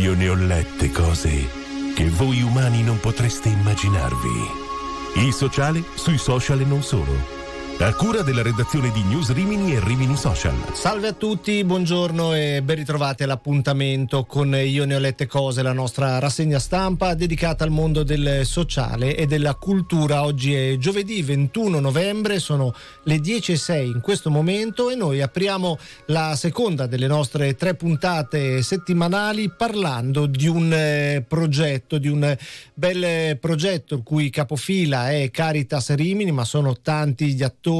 Io ne ho lette cose che voi umani non potreste immaginarvi. Il sociale sui social e non solo. A cura della redazione di News Rimini e Rimini Social. Salve a tutti, buongiorno e ben ritrovati all'appuntamento con Io ne ho lette cose, la nostra rassegna stampa dedicata al mondo del sociale e della cultura. Oggi è giovedì 21 novembre, sono le 10:06 in questo momento e noi apriamo la seconda delle nostre 3 puntate settimanali parlando di un progetto, di un bel progetto il cui capofila è Caritas Rimini, ma sono tanti gli attori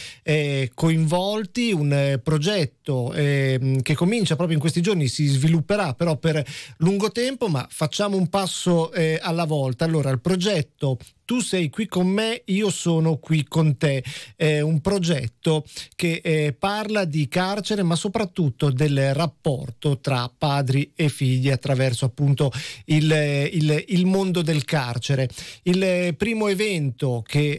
coinvolti, un progetto che comincia proprio in questi giorni, si svilupperà però per lungo tempo, ma facciamo un passo alla volta. Allora, il progetto Tu sei qui con me, io sono qui con te, è un progetto che parla di carcere, ma soprattutto del rapporto tra padri e figli attraverso appunto il mondo del carcere. Il primo evento che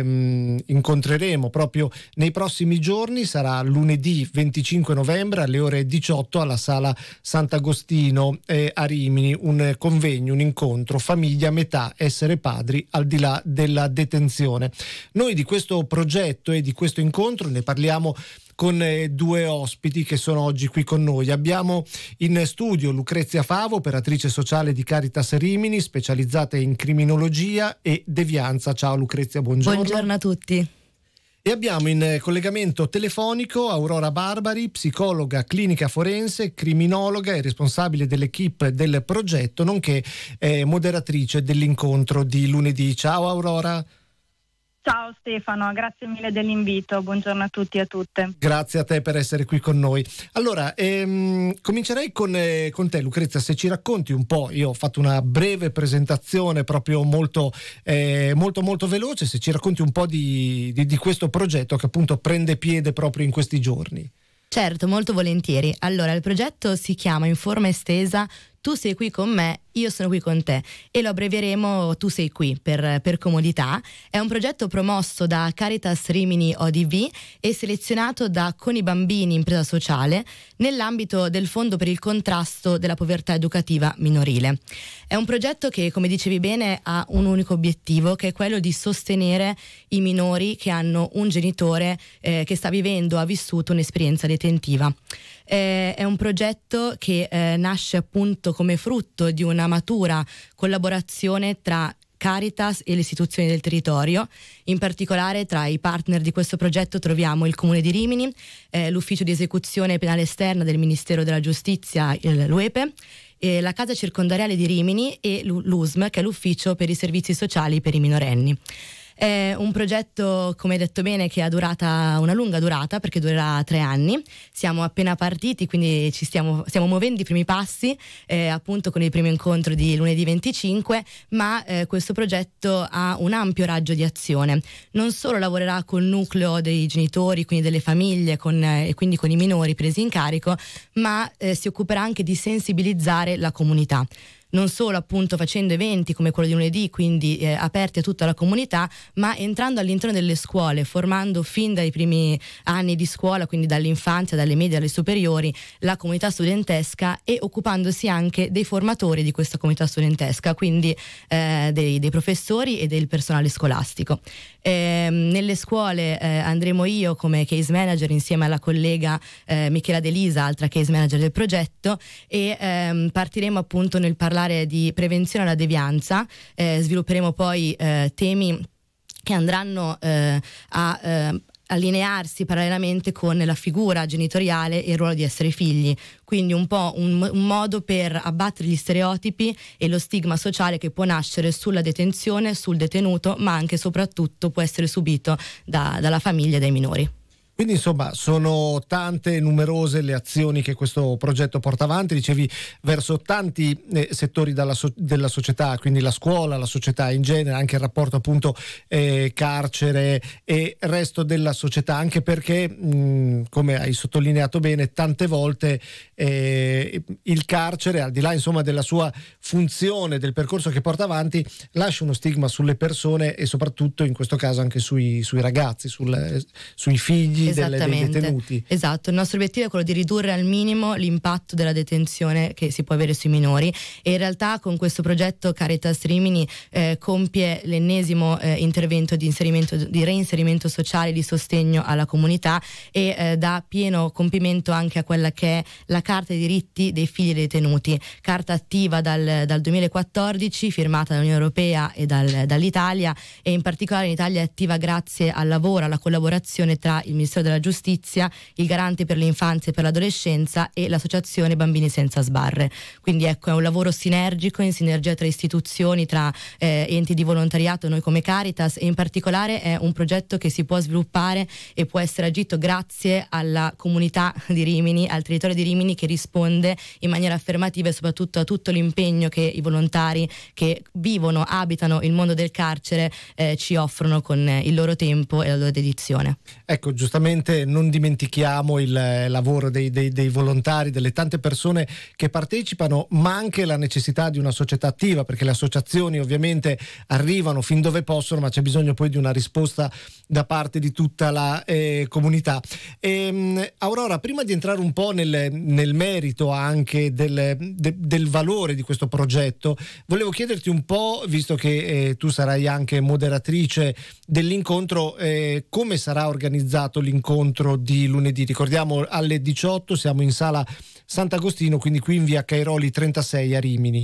incontreremo proprio nei prossimi giorni sarà lunedì 25 novembre alle ore 18 alla Sala Sant'Agostino a Rimini, un convegno, un incontro famiglia metà essere padri al di là della detenzione. Noi di questo progetto e di questo incontro ne parliamo con 2 ospiti che sono oggi qui con noi. Abbiamo in studio Lucrezia Favo, operatrice sociale di Caritas Rimini, specializzata in criminologia e devianza. Ciao Lucrezia, buongiorno. Buongiorno a tutti. E abbiamo in collegamento telefonico Aurora Barbari, psicologa clinica forense, criminologa e responsabile dell'equipe del progetto, nonché moderatrice dell'incontro di lunedì. Ciao Aurora. Ciao Stefano, grazie mille dell'invito, buongiorno a tutti e a tutte. Grazie a te per essere qui con noi. Allora, comincerei con te Lucrezia, se ci racconti un po', io ho fatto una breve presentazione proprio molto veloce, se ci racconti un po' di questo progetto che appunto prende piede proprio in questi giorni. Certo, molto volentieri. Allora, il progetto si chiama in forma estesa Tu sei qui con me, io sono qui con te e lo abbrevieremo Tu sei qui per comodità. È un progetto promosso da Caritas Rimini ODV e selezionato da Con i bambini impresa sociale nell'ambito del Fondo per il contrasto della povertà educativa minorile. È un progetto che, come dicevi bene, ha un unico obiettivo, che è quello di sostenere i minori che hanno un genitore che sta vivendo, ha vissuto un'esperienza detentiva. È un progetto che nasce appunto come frutto di una matura collaborazione tra Caritas e le istituzioni del territorio. In particolare tra i partner di questo progetto troviamo il Comune di Rimini, l'Ufficio di Esecuzione Penale Esterna del Ministero della Giustizia, l'UEPE, la Casa Circondariale di Rimini e l'USM, che è l'Ufficio per i Servizi Sociali per i Minorenni. È un progetto, come hai detto bene, che ha una lunga durata, perché durerà 3 anni. Siamo appena partiti, quindi stiamo muovendo i primi passi, appunto con il primo incontro di lunedì 25, ma questo progetto ha un ampio raggio di azione. Non solo lavorerà col nucleo dei genitori, quindi delle famiglie, e quindi con i minori presi in carico, ma si occuperà anche di sensibilizzare la comunità. Non solo appunto facendo eventi come quello di lunedì, quindi aperti a tutta la comunità, ma entrando all'interno delle scuole, formando fin dai primi anni di scuola, quindi dall'infanzia, dalle medie alle superiori, la comunità studentesca e occupandosi anche dei formatori di questa comunità studentesca, quindi dei professori e del personale scolastico. Nelle scuole andremo io come case manager insieme alla collega Michela De Lisa, altra case manager del progetto, e partiremo appunto nel parlare di prevenzione alla devianza. Svilupperemo poi temi che andranno a allinearsi parallelamente con la figura genitoriale e il ruolo di essere figli, quindi un po' un modo per abbattere gli stereotipi e lo stigma sociale che può nascere sulla detenzione, sul detenuto, ma anche e soprattutto può essere subito dalla famiglia e dai minori. Quindi insomma sono tante, numerose le azioni che questo progetto porta avanti, dicevi, verso tanti settori della società, quindi la scuola, la società in genere, anche il rapporto appunto carcere e resto della società, anche perché come hai sottolineato bene, tante volte il carcere, al di là insomma della sua funzione, del percorso che porta avanti, lascia uno stigma sulle persone e soprattutto in questo caso anche sui ragazzi, sui figli. dei detenuti. Esatto, il nostro obiettivo è quello di ridurre al minimo l'impatto della detenzione che si può avere sui minori, e in realtà con questo progetto Caritas Rimini compie l'ennesimo intervento di reinserimento sociale, di sostegno alla comunità, e dà pieno compimento anche a quella che è la Carta dei diritti dei figli dei detenuti, carta attiva dal 2014, firmata dall'Unione Europea e dall'Italia, e in particolare in Italia è attiva grazie al lavoro, alla collaborazione tra il Ministero della Giustizia, il Garante per l'infanzia e per l'adolescenza e l'associazione Bambini Senza Sbarre. Quindi ecco, è un lavoro sinergico, in sinergia tra istituzioni, tra enti di volontariato, noi come Caritas, e in particolare è un progetto che si può sviluppare e può essere agito grazie alla comunità di Rimini, al territorio di Rimini, che risponde in maniera affermativa e soprattutto a tutto l'impegno che i volontari che vivono, abitano il mondo del carcere ci offrono con il loro tempo e la loro dedizione. Ecco, giustamente non dimentichiamo il lavoro dei volontari, delle tante persone che partecipano, ma anche la necessità di una società attiva, perché le associazioni ovviamente arrivano fin dove possono, ma c'è bisogno poi di una risposta da parte di tutta la comunità. Aurora, prima di entrare un po' nel merito anche del valore di questo progetto, volevo chiederti un po', visto che tu sarai anche moderatrice dell'incontro, come sarà organizzato l'incontro di lunedì. Ricordiamo alle 18 siamo in sala Sant'Agostino, quindi qui in via Cairoli 36 a Rimini.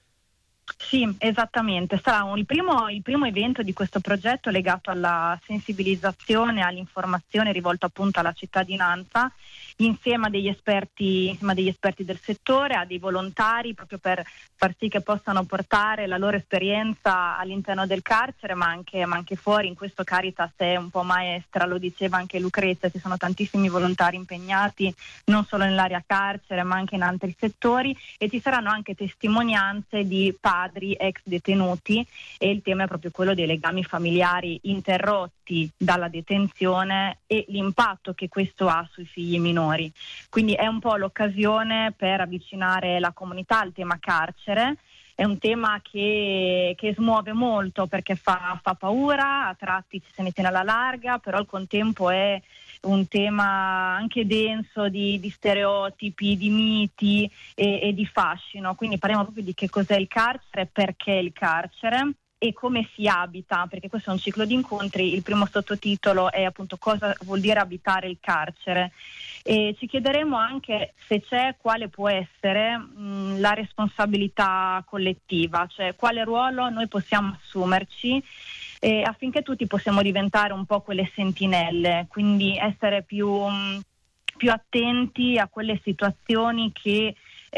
Sì, esattamente. Sarà il primo evento di questo progetto legato alla sensibilizzazione, all'informazione rivolta appunto alla cittadinanza, insieme a degli esperti del settore, a dei volontari, proprio per far sì che possano portare la loro esperienza all'interno del carcere, ma anche fuori. In questo Caritas è un po' maestra, lo diceva anche Lucrezia, ci sono tantissimi volontari impegnati non solo nell'area carcere ma anche in altri settori, e ci saranno anche testimonianze di padri ex detenuti, e il tema è proprio quello dei legami familiari interrotti dalla detenzione e l'impatto che questo ha sui figli minori. Quindi è un po' l'occasione per avvicinare la comunità al tema carcere. È un tema che smuove molto, perché fa paura, a tratti ci se ne tiene alla larga, però al contempo è un tema anche denso di stereotipi, di miti e di fascino. Quindi parliamo proprio di che cos'è il carcere, perché il carcere e come si abita, perché questo è un ciclo di incontri. Il primo sottotitolo è appunto cosa vuol dire abitare il carcere, e ci chiederemo anche se c'è, quale può essere la responsabilità collettiva, cioè quale ruolo noi possiamo assumerci affinché tutti possiamo diventare un po' quelle sentinelle, quindi essere più attenti a quelle situazioni che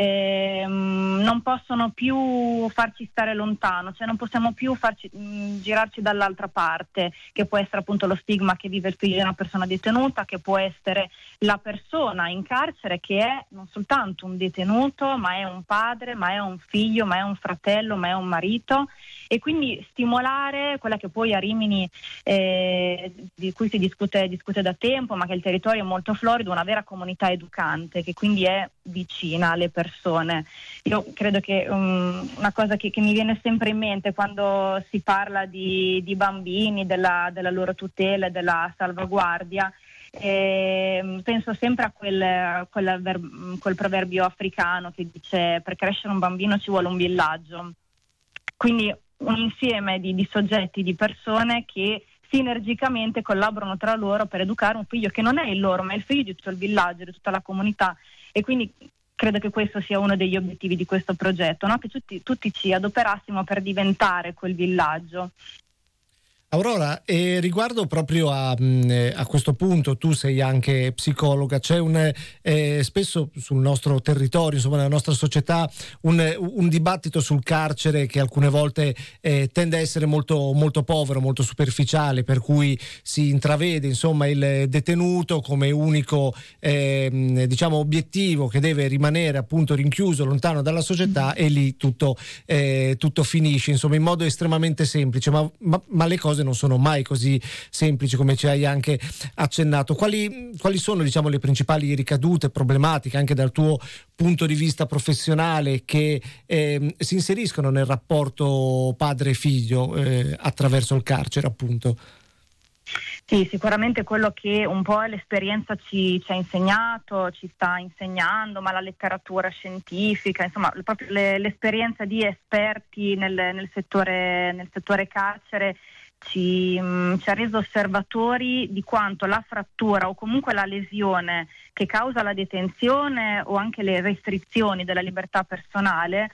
non possono più farci stare lontano, cioè non possiamo più girarci dall'altra parte, che può essere appunto lo stigma che vive il figlio di una persona detenuta, che può essere la persona in carcere che è non soltanto un detenuto, ma è un padre, ma è un figlio, ma è un fratello, ma è un marito. E quindi stimolare quella che poi a Rimini, di cui si discute da tempo, ma che il territorio è molto florido, una vera comunità educante che quindi è vicina alle persone. Io credo che una cosa che mi viene sempre in mente quando si parla di bambini, della loro tutela e della salvaguardia, penso sempre a quel proverbio africano che dice: per crescere un bambino ci vuole un villaggio. Quindi un insieme di soggetti, di persone che sinergicamente collaborano tra loro per educare un figlio che non è il loro, ma è il figlio di tutto il villaggio, di tutta la comunità. E quindi credo che questo sia uno degli obiettivi di questo progetto, no? Che tutti ci adoperassimo per diventare quel villaggio. Aurora, riguardo proprio a questo punto, tu sei anche psicologa, c'è spesso sul nostro territorio, insomma nella nostra società, un dibattito sul carcere che alcune volte tende a essere molto, molto povero, molto superficiale, per cui si intravede insomma il detenuto come unico diciamo obiettivo, che deve rimanere appunto rinchiuso lontano dalla società, e lì tutto finisce, insomma in modo estremamente semplice, ma le cose non sono mai così semplici, come ci hai anche accennato. Quali sono, diciamo, le principali ricadute problematiche anche dal tuo punto di vista professionale che si inseriscono nel rapporto padre-figlio attraverso il carcere, appunto? Sì, sicuramente quello che un po' l'esperienza ci ha insegnato, ci sta insegnando, ma la letteratura scientifica, insomma, proprio l'esperienza di esperti nel settore carcere ci ha reso osservatori di quanto la frattura o comunque la lesione che causa la detenzione o anche le restrizioni della libertà personale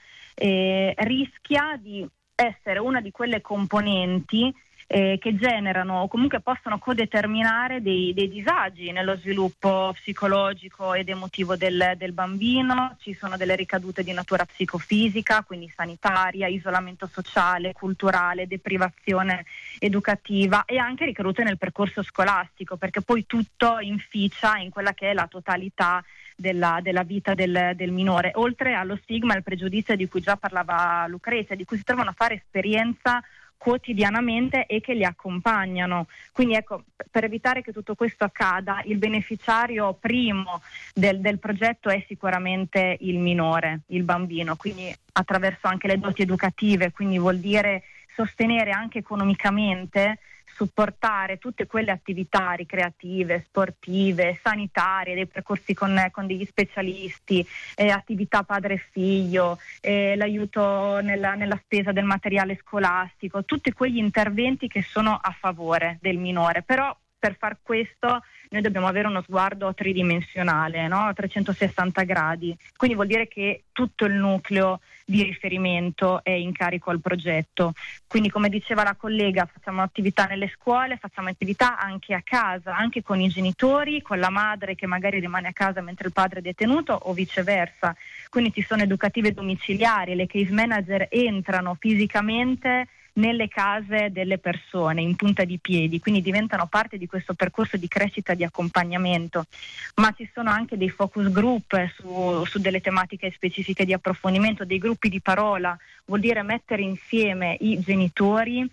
rischia di essere una di quelle componenti che generano o comunque possono codeterminare dei disagi nello sviluppo psicologico ed emotivo del bambino. Ci sono delle ricadute di natura psicofisica, quindi sanitaria, isolamento sociale, culturale, deprivazione educativa e anche ricadute nel percorso scolastico, perché poi tutto inficia in quella che è la totalità della vita del minore, oltre allo stigma e al pregiudizio di cui già parlava Lucrezia, di cui si trovano a fare esperienza quotidianamente e che li accompagnano. Quindi ecco, per evitare che tutto questo accada, il beneficiario primo del progetto è sicuramente il minore, il bambino, quindi attraverso anche le doti educative, quindi vuol dire sostenere anche economicamente, supportare tutte quelle attività ricreative, sportive, sanitarie, dei percorsi con degli specialisti, attività padre e figlio, l'aiuto nella spesa del materiale scolastico, tutti quegli interventi che sono a favore del minore. Però per far questo noi dobbiamo avere uno sguardo tridimensionale, no? A 360 gradi, quindi vuol dire che tutto il nucleo di riferimento è in carico al progetto. Quindi, come diceva la collega, facciamo attività nelle scuole, facciamo attività anche a casa, anche con i genitori, con la madre che magari rimane a casa mentre il padre è detenuto o viceversa. Quindi ci sono educative domiciliari, le case manager entrano fisicamente nelle case delle persone in punta di piedi, quindi diventano parte di questo percorso di crescita, di accompagnamento. Ma ci sono anche dei focus group su delle tematiche specifiche di approfondimento, dei gruppi di parola, vuol dire mettere insieme i genitori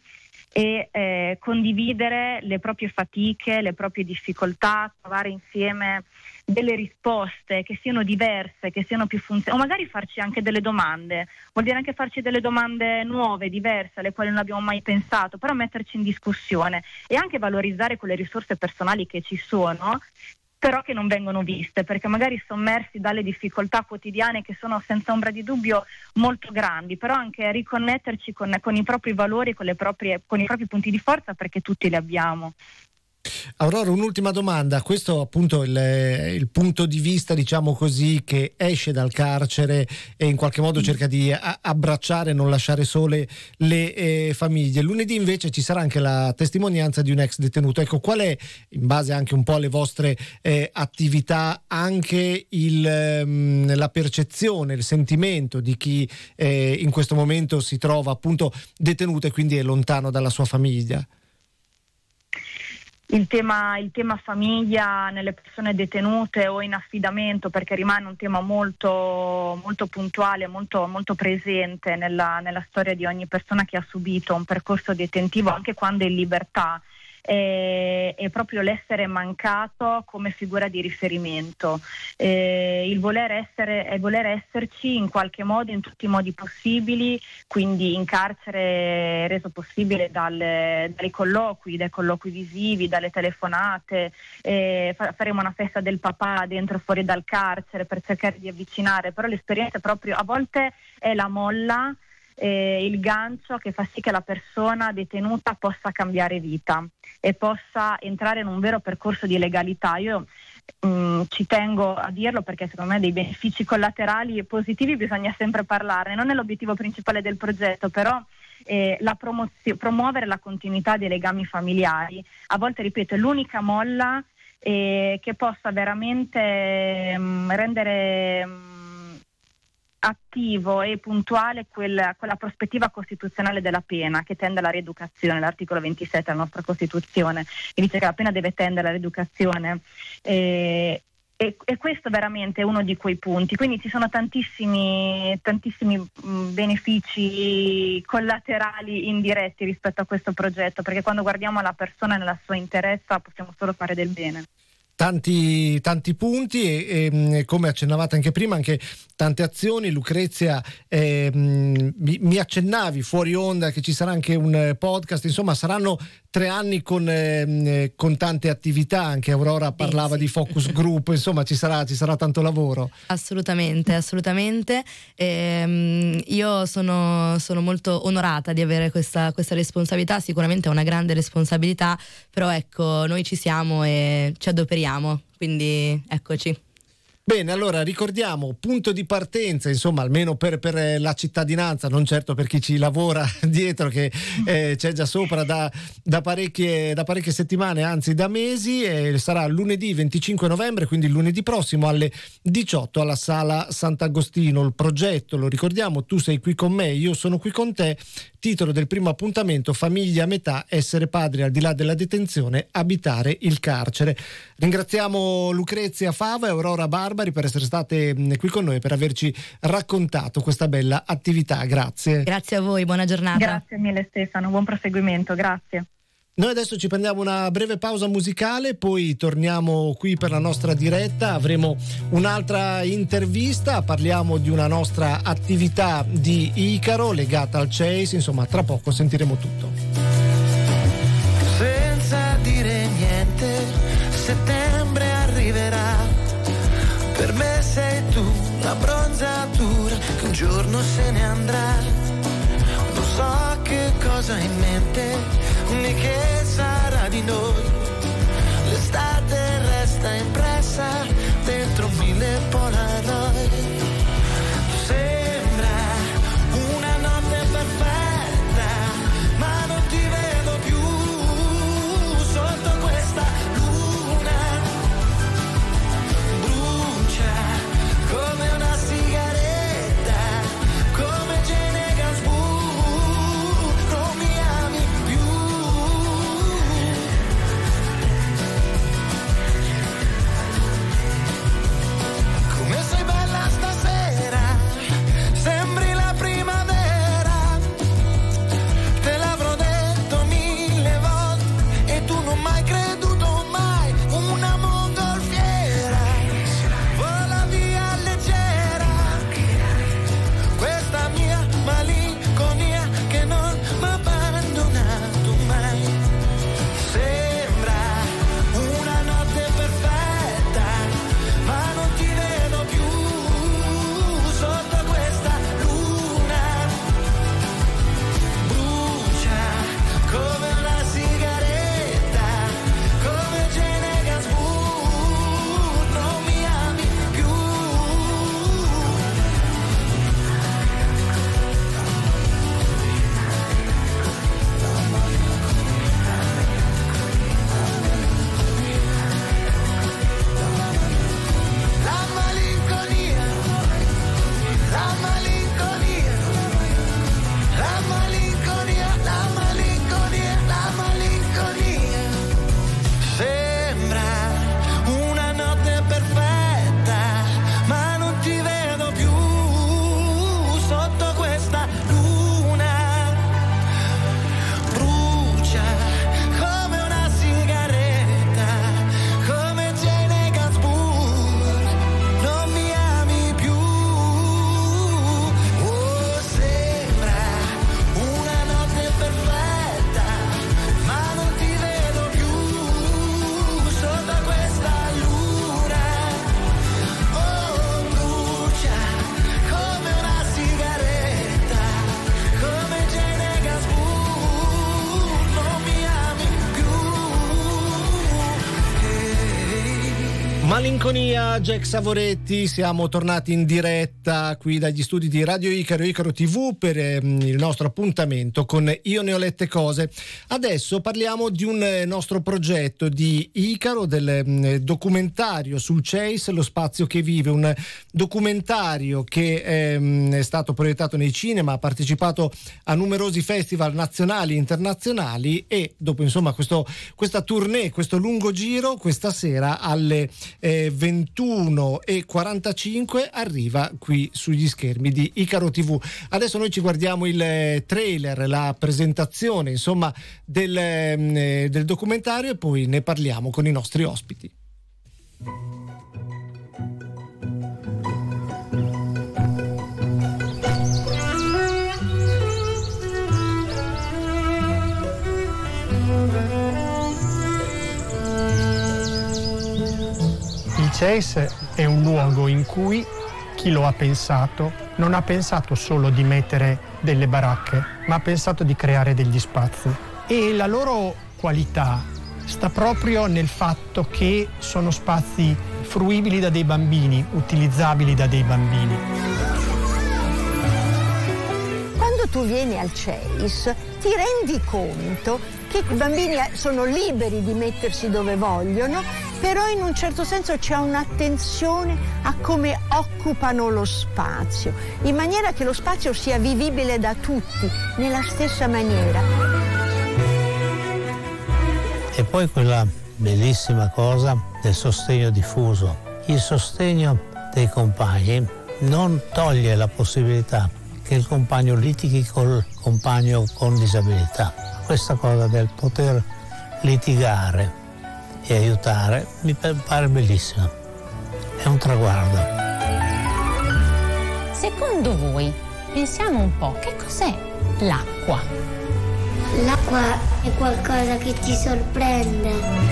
e condividere le proprie fatiche, le proprie difficoltà, trovare insieme delle risposte che siano diverse, che siano più funzionali, o magari farci anche delle domande, vuol dire anche farci delle domande nuove, diverse, alle quali non abbiamo mai pensato, però metterci in discussione e anche valorizzare quelle risorse personali che ci sono, però che non vengono viste, perché magari sommersi dalle difficoltà quotidiane che sono senza ombra di dubbio molto grandi, però anche riconnetterci con i propri valori, con i propri punti di forza, perché tutti li abbiamo. Aurora, un'ultima domanda. Questo appunto il punto di vista, diciamo così, che esce dal carcere e in qualche modo cerca di abbracciare e non lasciare sole le famiglie. Lunedì invece ci sarà anche la testimonianza di un ex detenuto. Ecco, qual è, in base anche un po' alle vostre attività, anche la percezione, il sentimento di chi in questo momento si trova appunto detenuto e quindi è lontano dalla sua famiglia? Il tema famiglia nelle persone detenute o in affidamento, perché rimane un tema molto, molto puntuale, molto, molto presente nella storia di ogni persona che ha subito un percorso detentivo, anche quando è in libertà, è proprio l'essere mancato come figura di riferimento, il voler esserci in qualche modo, in tutti i modi possibili, quindi in carcere reso possibile dai colloqui visivi, dalle telefonate, faremo una festa del papà dentro e fuori dal carcere per cercare di avvicinare, però l'esperienza proprio a volte è la molla, il gancio che fa sì che la persona detenuta possa cambiare vita e possa entrare in un vero percorso di legalità. Io ci tengo a dirlo perché secondo me dei benefici collaterali e positivi bisogna sempre parlarne, non è l'obiettivo principale del progetto, però promuovere la continuità dei legami familiari, a volte ripeto è l'unica molla che possa veramente rendere attivo e puntuale quella prospettiva costituzionale della pena che tende alla rieducazione. L'articolo 27 della nostra Costituzione che dice che la pena deve tendere alla rieducazione e questo veramente è uno di quei punti. Quindi ci sono tantissimi benefici collaterali indiretti rispetto a questo progetto, perché quando guardiamo la persona nella sua interezza possiamo solo fare del bene. Tanti punti e come accennavate anche prima, anche tante azioni. Lucrezia, mi accennavi fuori onda che ci sarà anche un podcast, insomma saranno 3 anni con tante attività, anche Aurora parlava di focus group, insomma ci sarà tanto lavoro. Assolutamente. Io sono molto onorata di avere questa responsabilità, sicuramente è una grande responsabilità, però ecco, noi ci siamo e ci adoperiamo, quindi eccoci. Bene, allora ricordiamo punto di partenza, insomma, almeno per la cittadinanza, non certo per chi ci lavora dietro, che c'è già sopra da parecchie settimane, anzi da mesi. Sarà lunedì 25 novembre, quindi lunedì prossimo alle 18 alla Sala Sant'Agostino. Il progetto, lo ricordiamo, Tu sei qui con me, io sono qui con te. Titolo del primo appuntamento: famiglia a metà, essere padri al di là della detenzione, abitare il carcere. Ringraziamo Lucrezia Fava e Aurora Barbari per essere state qui con noi, per averci raccontato questa bella attività. Grazie. Grazie a voi, buona giornata. Grazie mille Stefano, buon proseguimento, grazie. Noi adesso ci prendiamo una breve pausa musicale, poi torniamo qui per la nostra diretta, avremo un'altra intervista, parliamo di una nostra attività di Icaro legata al Chase, insomma tra poco sentiremo tutto. Senza dire niente, settembre arriverà, per me sei tu la bronzatura che un giorno se ne andrà, non so che cosa hai in mente né che sarà di noi, l'estate resta impressa dentro 1000 Polaroid. Sembra una notte perfetta, ma non ti vedo più sotto questa luna, brucia come una sigaretta, come Gene Gainsbourg, non mi ami più. Malinconia, Jack Savoretti, siamo tornati in diretta qui dagli studi di Radio Icaro, Icaro TV, per il nostro appuntamento con Io ne ho lette cose. Adesso parliamo di un nostro progetto di Icaro, del documentario sul Chase, lo spazio che vive, un documentario che è stato proiettato nei cinema, ha partecipato a numerosi festival nazionali e internazionali e dopo insomma questa tournée, questo lungo giro, questa sera alle 21:45 arriva qui sugli schermi di Icaro TV. Adesso noi ci guardiamo il trailer, la presentazione insomma del documentario e poi ne parliamo con i nostri ospiti. Il CEIS è un luogo in cui chi lo ha pensato non ha pensato solo di mettere delle baracche, ma ha pensato di creare degli spazi. E la loro qualità sta proprio nel fatto che sono spazi fruibili da dei bambini, utilizzabili da dei bambini. Quando tu vieni al CEIS ti rendi conto che i bambini sono liberi di mettersi dove vogliono, però in un certo senso c'è un'attenzione a come occupano lo spazio, in maniera che lo spazio sia vivibile da tutti, nella stessa maniera. E poi quella bellissima cosa del sostegno diffuso. Il sostegno dei compagni non toglie la possibilità che il compagno litighi col compagno con disabilità. Questa cosa del poter litigare e aiutare mi pare bellissima. È un traguardo. Secondo voi, pensiamo un po', che cos'è l'acqua? L'acqua è qualcosa che ti sorprende.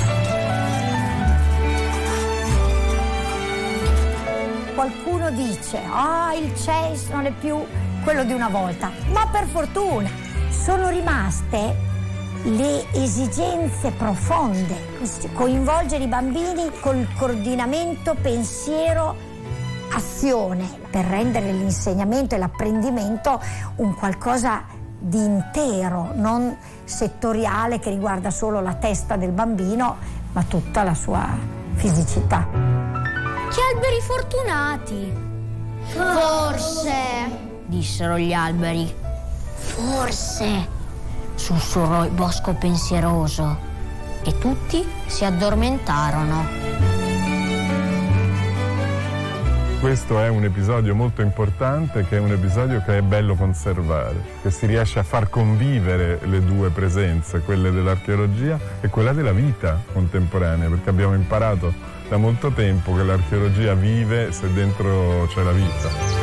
Qualcuno dice, il CEIS non è più quello di una volta, ma per fortuna sono rimaste le esigenze profonde, coinvolgere i bambini col coordinamento pensiero azione per rendere l'insegnamento e l'apprendimento un qualcosa di intero, non settoriale che riguarda solo la testa del bambino, ma tutta la sua fisicità. Che alberi fortunati! Forse, dissero gli alberi. Forse, sussurrò il bosco pensieroso, e tutti si addormentarono. Questo è un episodio molto importante, che è un episodio che è bello conservare, che si riesce a far convivere le due presenze, quelle dell'archeologia e quella della vita contemporanea, perché abbiamo imparato da molto tempo che l'archeologia vive se dentro c'è la vita.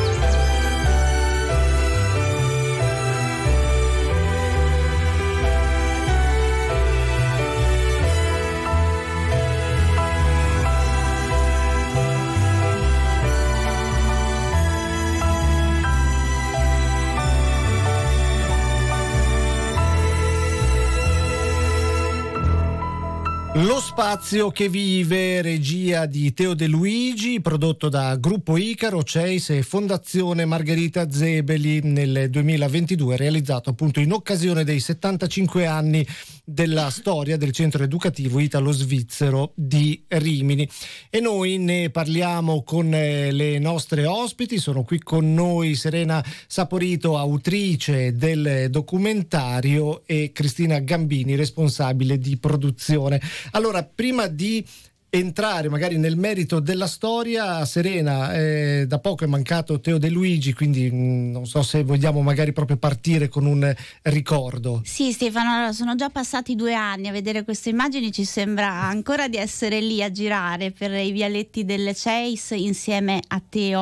Lo spazio che vive, regia di Teo De Luigi, prodotto da Gruppo Icaro, CEIS e Fondazione Margherita Zebeli nel 2022, realizzato appunto in occasione dei 75 anni della storia del centro educativo italo-svizzero di Rimini. E noi ne parliamo con le nostre ospiti. Sono qui con noi Serena Saporito, autrice del documentario, e Cristina Gambini, responsabile di produzione. Allora, prima di entrare magari nel merito della storia, Serena, da poco è mancato Teo De Luigi, quindi non so se vogliamo magari proprio partire con un ricordo. Sì, Stefano, allora, sono già passati 2 anni. A vedere queste immagini ci sembra ancora di essere lì a girare per i vialetti del CEIS insieme a Teo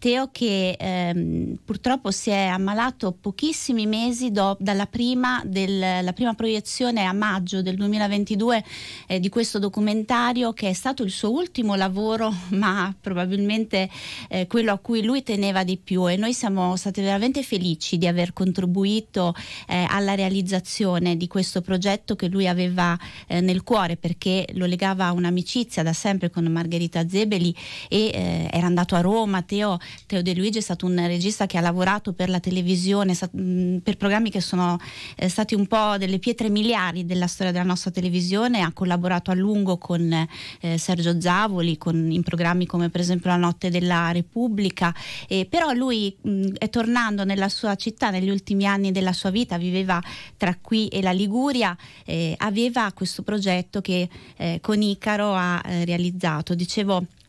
che purtroppo si è ammalato pochissimi mesi dalla prima proiezione a maggio del 2022 di questo documentario, che è stato il suo ultimo lavoro, ma probabilmente quello a cui lui teneva di più, e noi siamo stati veramente felici di aver contribuito alla realizzazione di questo progetto che lui aveva nel cuore, perché lo legava a un'amicizia da sempre con Margherita Zebeli, e era andato a Roma. Teo De Luigi è stato un regista che ha lavorato per la televisione, per programmi che sono stati un po' delle pietre miliari della storia della nostra televisione. Ha collaborato a lungo con Sergio Zavoli in programmi come per esempio La Notte della Repubblica, però lui tornando nella sua città negli ultimi anni della sua vita, viveva tra qui e la Liguria, aveva questo progetto che con Icaro ha realizzato. Dicevo,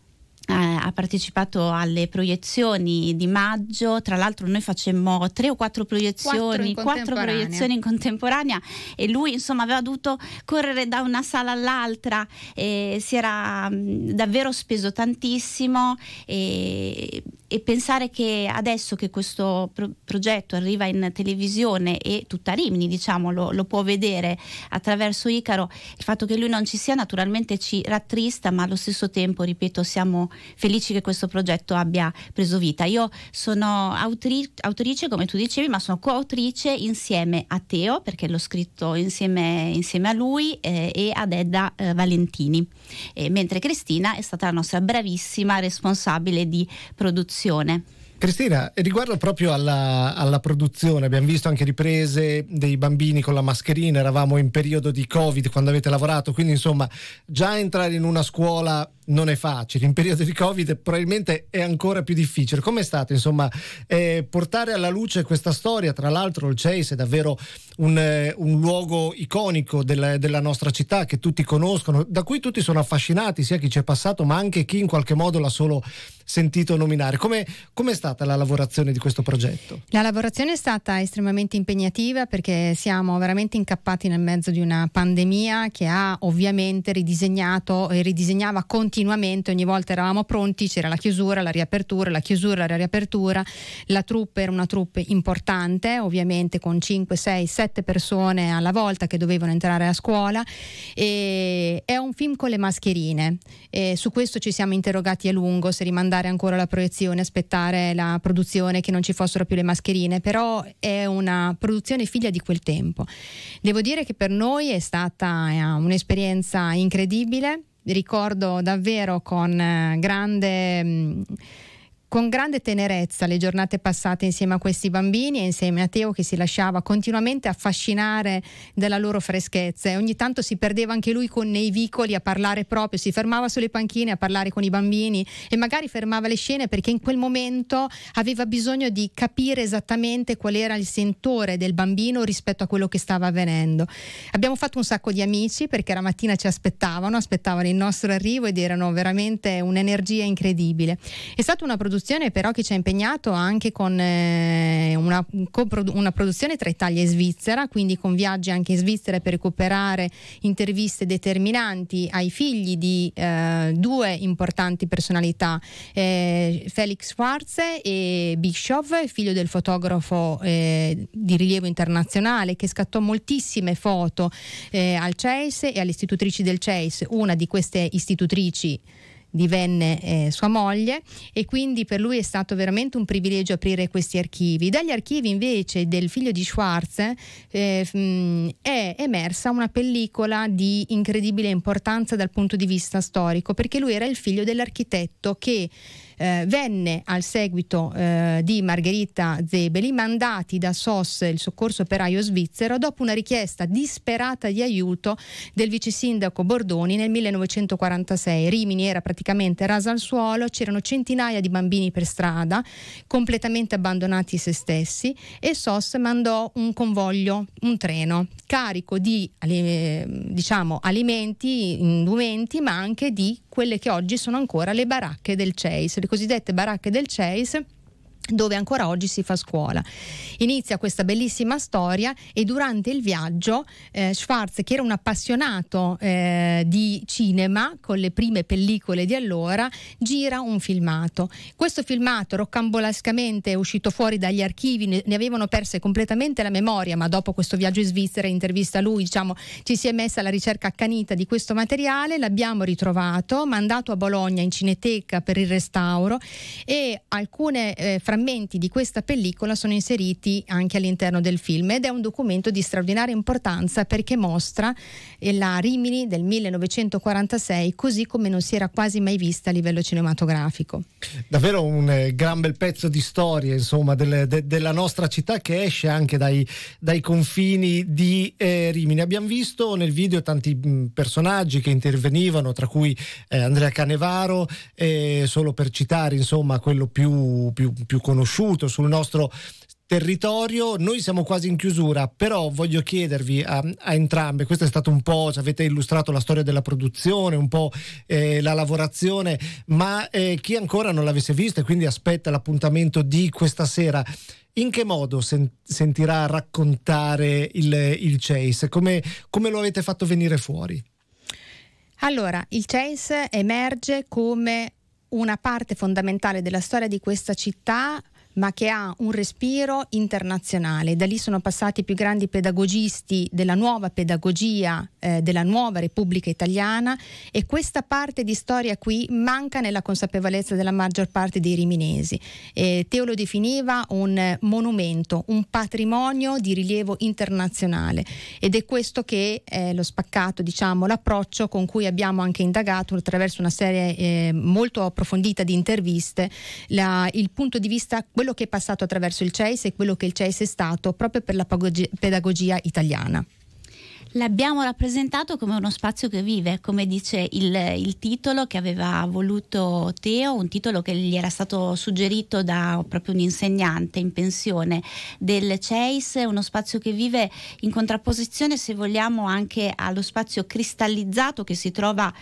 ha partecipato alle proiezioni di maggio. Tra l'altro noi facemmo 3 o 4 proiezioni, 4 proiezioni in contemporanea, e lui insomma aveva dovuto correre da una sala all'altra, e si era davvero speso tantissimo, e pensare che adesso che questo progetto arriva in televisione e tutta Rimini, diciamo, lo può vedere attraverso Icaro, il fatto che lui non ci sia naturalmente ci rattrista, ma allo stesso tempo, ripeto, siamo felici che questo progetto abbia preso vita. Io sono autrice, come tu dicevi, ma sono coautrice insieme a Teo, perché l'ho scritto insieme a lui, e ad Edda Valentini, mentre Cristina è stata la nostra bravissima responsabile di produzione. Cristina, riguardo proprio alla produzione, abbiamo visto anche riprese dei bambini con la mascherina, eravamo in periodo di Covid quando avete lavorato, quindi insomma già entrare in una scuola non è facile, in periodo di Covid probabilmente è ancora più difficile. Com'è stato insomma portare alla luce questa storia? Tra l'altro il CEIS è davvero un luogo iconico della nostra città, che tutti conoscono, da cui tutti sono affascinati, sia chi ci è passato ma anche chi in qualche modo l'ha solo sentito nominare. Com'è stata la lavorazione di questo progetto? La lavorazione è stata estremamente impegnativa, perché siamo veramente incappati nel mezzo di una pandemia che ha ovviamente ridisegnato e ridisegnava continuamente. Ogni volta eravamo pronti, c'era la chiusura, la riapertura, la chiusura, la riapertura. La troupe era una troupe importante, ovviamente con 5, 6, 7 persone alla volta che dovevano entrare a scuola, e è un film con le mascherine, e su questo ci siamo interrogati a lungo, se rimandare ancora la proiezione, aspettare la produzione che non ci fossero più le mascherine, però è una produzione figlia di quel tempo. Devo dire che per noi è stata un'esperienza incredibile. Ricordo davvero con grande tenerezza le giornate passate insieme a questi bambini e insieme a Teo, che si lasciava continuamente affascinare dalla loro freschezza, e ogni tanto si perdeva anche lui nei vicoli a parlare proprio, si fermava sulle panchine a parlare con i bambini, e magari fermava le scene perché in quel momento aveva bisogno di capire esattamente qual era il sentore del bambino rispetto a quello che stava avvenendo. Abbiamo fatto un sacco di amici, perché la mattina ci aspettavano il nostro arrivo, ed erano veramente un'energia incredibile. È stata una produzione però che ci ha impegnato anche con una produzione tra Italia e Svizzera, quindi con viaggi anche in Svizzera per recuperare interviste determinanti ai figli di 2 importanti personalità, Felix Schwarze e Bischoff, figlio del fotografo di rilievo internazionale, che scattò moltissime foto al CEIS e alle istitutrici del CEIS. Una di queste istitutrici divenne sua moglie, e quindi per lui è stato veramente un privilegio aprire questi archivi. Dagli archivi invece del figlio di Schwarze è emersa una pellicola di incredibile importanza dal punto di vista storico, perché lui era il figlio dell'architetto che venne al seguito di Margherita Zebeli, mandati da SOS, il soccorso operaio svizzero, dopo una richiesta disperata di aiuto del vice sindaco Bordoni nel 1946. Rimini era praticamente rasa al suolo, c'erano centinaia di bambini per strada, completamente abbandonati a se stessi, e SOS mandò un convoglio, un treno carico di alimenti, indumenti, ma anche di quelle che oggi sono ancora le baracche del CEIS, le cosiddette baracche del CEIS, dove ancora oggi si fa scuola. Inizia questa bellissima storia, e durante il viaggio Schwarze, che era un appassionato di cinema con le prime pellicole di allora, gira un filmato. Questo filmato roccambolescamente è uscito fuori dagli archivi, ne avevano perse completamente la memoria, ma dopo questo viaggio in Svizzera, intervista a lui, ci si è messa alla ricerca accanita di questo materiale, l'abbiamo ritrovato, mandato a Bologna in Cineteca per il restauro, e alcune frammenti di questa pellicola sono inseriti anche all'interno del film, ed è un documento di straordinaria importanza, perché mostra la Rimini del 1946 così come non si era quasi mai vista a livello cinematografico. Davvero un gran bel pezzo di storia, insomma, della nostra città, che esce anche dai confini di Rimini. Abbiamo visto nel video tanti personaggi che intervenivano, tra cui Andrea Canevaro, solo per citare insomma quello più conosciuto sul nostro territorio. Noi siamo quasi in chiusura, però voglio chiedervi a entrambe, questo è stato un po', ci avete illustrato la storia della produzione, un po' la lavorazione, ma chi ancora non l'avesse visto e quindi aspetta l'appuntamento di questa sera, in che modo sentirà raccontare il Chase? Come lo avete fatto venire fuori? Allora, il Chase emerge come una parte fondamentale della storia di questa città, ma che ha un respiro internazionale. Da lì sono passati i più grandi pedagogisti della nuova pedagogia della nuova Repubblica Italiana, e questa parte di storia qui manca nella consapevolezza della maggior parte dei riminesi. Teo lo definiva un monumento, un patrimonio di rilievo internazionale, ed è questo che è lo spaccato, diciamo, l'approccio con cui abbiamo anche indagato attraverso una serie molto approfondita di interviste il punto di vista, quello che è passato attraverso il Chase e quello che il Chase è stato proprio per la pedagogia italiana. L'abbiamo rappresentato come uno spazio che vive, come dice il titolo che aveva voluto Teo, un titolo che gli era stato suggerito da proprio un insegnante in pensione del Chase, uno spazio che vive in contrapposizione, se vogliamo, anche allo spazio cristallizzato che si trova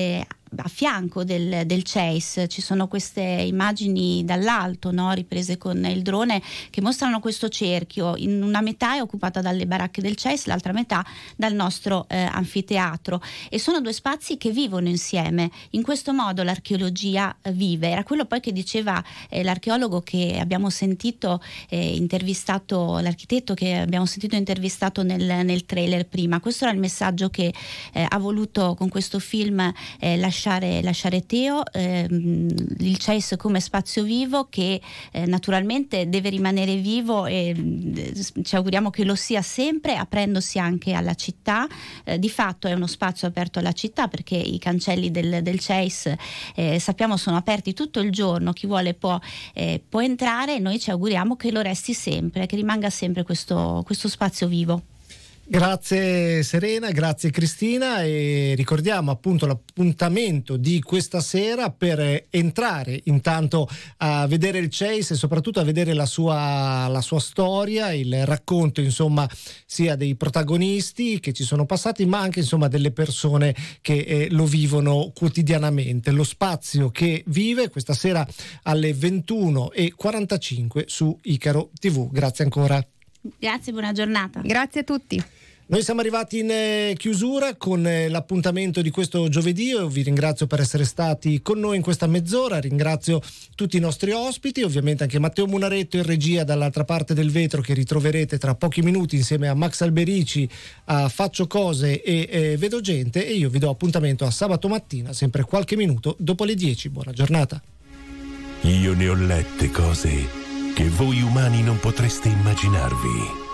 a fianco del Chase. Ci sono queste immagini dall'alto, no? Riprese con il drone, che mostrano questo cerchio. In una metà è occupata dalle baracche del Chase, l'altra metà dal nostro anfiteatro, e sono due spazi che vivono insieme. In questo modo l'archeologia vive. Era quello poi che diceva l'archeologo che abbiamo sentito intervistato, l'architetto che abbiamo sentito intervistato nel trailer prima. Questo era il messaggio che ha voluto con questo film lasciare Teo, il Chase come spazio vivo che naturalmente deve rimanere vivo, e ci auguriamo che lo sia sempre, aprendosi anche alla città. Di fatto è uno spazio aperto alla città, perché i cancelli del Chase sappiamo sono aperti tutto il giorno, chi vuole può entrare, e noi ci auguriamo che lo resti sempre, che rimanga sempre questo spazio vivo. Grazie Serena, grazie Cristina, e ricordiamo appunto l'appuntamento di questa sera per entrare intanto a vedere il Chase e soprattutto a vedere la sua storia, il racconto insomma sia dei protagonisti che ci sono passati, ma anche insomma delle persone che lo vivono quotidianamente. Lo spazio che vive questa sera alle 21:45 su Icaro TV. Grazie ancora. Grazie, buona giornata. Grazie a tutti. Noi siamo arrivati in chiusura con l'appuntamento di questo giovedì. Io vi ringrazio per essere stati con noi in questa mezz'ora, ringrazio tutti i nostri ospiti, ovviamente anche Matteo Munaretto in regia dall'altra parte del vetro, che ritroverete tra pochi minuti insieme a Max Alberici a Faccio Cose e Vedo Gente, e io vi do appuntamento a sabato mattina, sempre qualche minuto dopo le 10. Buona giornata. Io ne ho lette cose che voi umani non potreste immaginarvi.